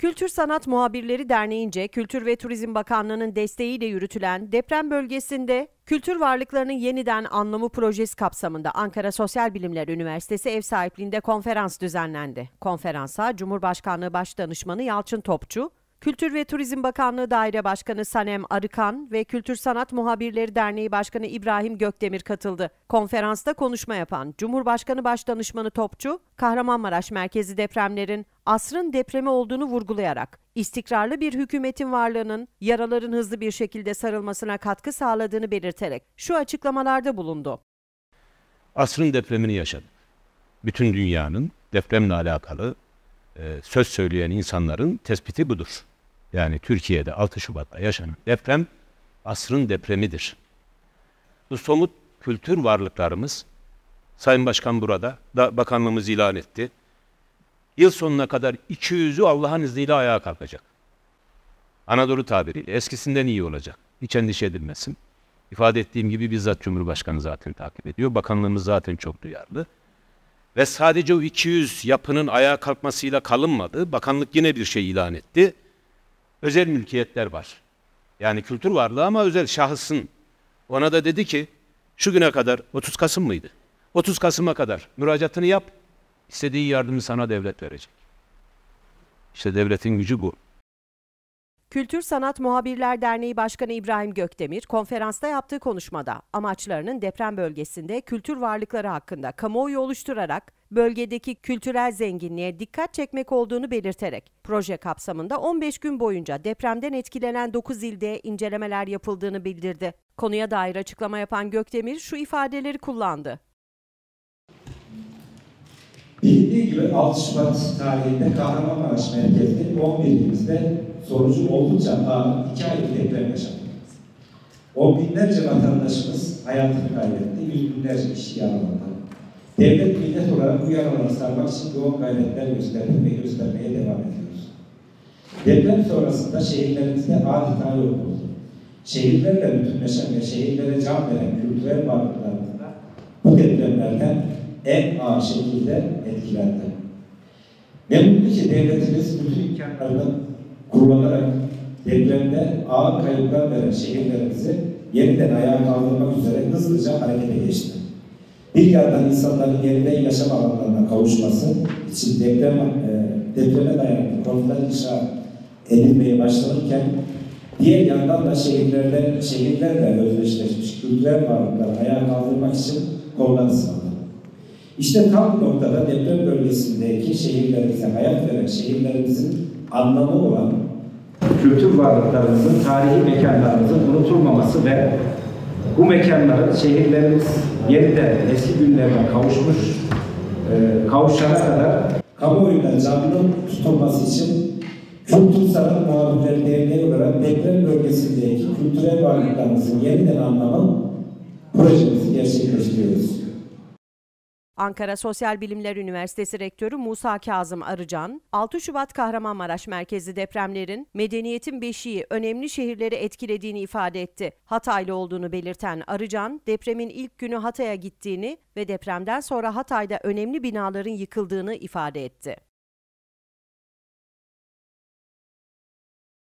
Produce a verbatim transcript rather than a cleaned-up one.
Kültür Sanat Muhabirleri Derneği'nce Kültür ve Turizm Bakanlığı'nın desteğiyle yürütülen deprem bölgesinde kültür varlıklarının yeniden anlamı projesi kapsamında Ankara Sosyal Bilimler Üniversitesi ev sahipliğinde konferans düzenlendi. Konferansa Cumhurbaşkanlığı Başdanışmanı Yalçın Topçu, Kültür ve Turizm Bakanlığı Daire Başkanı Sanem Arıkan ve Kültür Sanat Muhabirleri Derneği Başkanı İbrahim Gökdemir katıldı. Konferansta konuşma yapan Cumhurbaşkanı Başdanışmanı Topçu, Kahramanmaraş merkezi depremlerin asrın depremi olduğunu vurgulayarak, istikrarlı bir hükümetin varlığının yaraların hızlı bir şekilde sarılmasına katkı sağladığını belirterek şu açıklamalarda bulundu. Asrın depremini yaşadık. Bütün dünyanın depremle alakalı e, söz söyleyen insanların tespiti budur. Yani Türkiye'de altı Şubat'ta yaşanan deprem asrın depremidir. Bu somut kültür varlıklarımız, Sayın Başkan burada da bakanlığımız ilan etti. Yıl sonuna kadar iki yüzü Allah'ın izniyle ayağa kalkacak. Anadolu tabiriyle eskisinden iyi olacak. Hiç endişe edilmesin. İfade ettiğim gibi bizzat Cumhurbaşkanı zaten takip ediyor. Bakanlığımız zaten çok duyarlı. Ve sadece o iki yüz yapının ayağa kalkmasıyla kalınmadı. Bakanlık yine bir şey ilan etti. Özel mülkiyetler var. Yani kültür varlığı ama özel şahısın. Ona da dedi ki şu güne kadar otuz Kasım mıydı? otuz Kasım'a kadar müracaatını yap. İstediği yardımı sana devlet verecek. İşte devletin gücü bu. Kültür Sanat Muhabirler Derneği Başkanı İbrahim Gökdemir, konferansta yaptığı konuşmada amaçlarının deprem bölgesinde kültür varlıkları hakkında kamuoyu oluşturarak bölgedeki kültürel zenginliğe dikkat çekmek olduğunu belirterek, proje kapsamında on beş gün boyunca depremden etkilenen dokuz ilde incelemeler yapıldığını bildirdi. Konuya dair açıklama yapan Gökdemir şu ifadeleri kullandı. Bilindiği gibi altı Şubat tarihinde Kahramanmaraş merkezli on bir ilimizde sonucu oldukça ağır iki aylık deprem yaşandı. On binlerce vatandaşımız hayatını kaybetti, yüz binlerce kişi yaralandı. Devlet millet olarak bu yaraları sarmak için yoğun gayretler gösterdik ve göstermeye devam ediyoruz. Deprem sonrasında şehirlerimizde adeta yok oldu. Şehirlerle bütünleşen ve şehirlere can veren kültürel varlıklarında bu depremlerden en ağır şekilde etkilendi. Ne mutlu ki devletimiz bütün imkanlarını kullanarak depremde ağır kayıplar veren şehirlerimizi yeniden ayağa kaldırmak üzere hızlıca harekete geçti. Bir yandan insanların yeniden yaşam alanlarına kavuşması için deprem, e, depreme dayanıklı konutlar inşa edilmeye başlanırken diğer yandan da şehirlerde, şehirlerle özdeşleşmiş kültürel varlıkları ayağa kaldırmak için kolları sıvadı. İşte tam bu noktada deprem bölgesindeki şehirlerimize hayat veren şehirlerimizin anlamı olan kültür varlıklarımızın, tarihi mekanlarımızın unutulmaması ve bu mekanların şehirlerimiz yeniden eski günlerine kavuşmuş, e, kavuşana kadar kamuoyunda canlı tutulması için Kültür Sanat Muhabirleri Derneği olarak deprem bölgesindeki kültürel varlıklarımızın yeniden anlamı projemizi gerçekleştiriyoruz. Ankara Sosyal Bilimler Üniversitesi Rektörü Musa Kazım Arıcan, altı Şubat Kahramanmaraş merkezli depremlerin medeniyetin beşiği önemli şehirleri etkilediğini ifade etti. Hataylı olduğunu belirten Arıcan, depremin ilk günü Hatay'a gittiğini ve depremden sonra Hatay'da önemli binaların yıkıldığını ifade etti.